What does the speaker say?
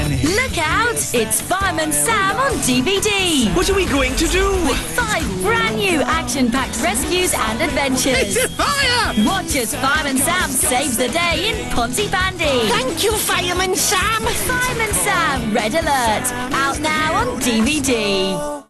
Look out! It's Fireman Sam on DVD. What are we going to do? 5 brand new action-packed rescues and adventures. It's a fire! Watch as Fireman Sam saves the day in Pontypandy. Thank you, Fireman Sam. Fireman Sam Red Alert. Out now on DVD.